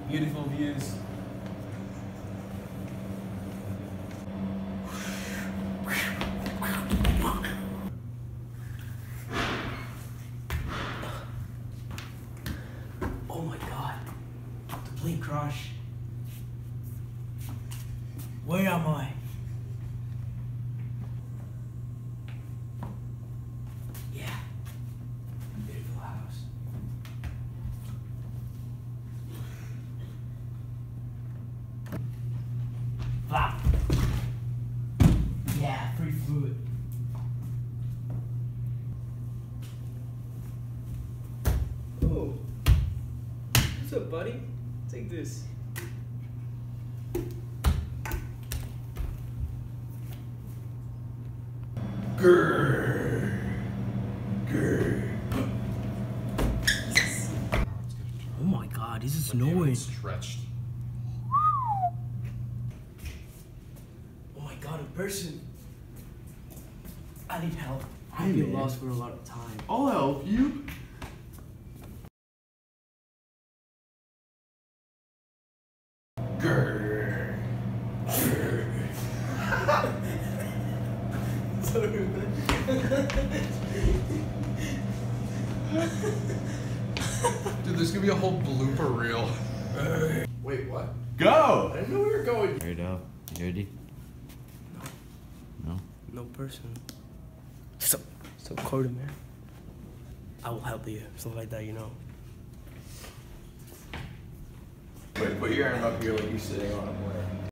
Beautiful views. Oh my god, the plane crashed. Where am I? Yeah, beautiful house. Flap. Yeah, free fluid. Oh, what's up, buddy? Take this. Grrr. Grrr. Oh my god, this is snowing. Stretched. Oh my god, a person. I need help. Hey, I've been man. lost for a lot of time. I'll help you. Grrr. Grrr. Dude, there's gonna be a whole blooper reel. Wait, what? Go! I didn't know we were going. Right up. You ready? No? No person. So Carter, man. I will help you. Stuff like that, you know. Wait, put your arm up here like you're sitting on a where?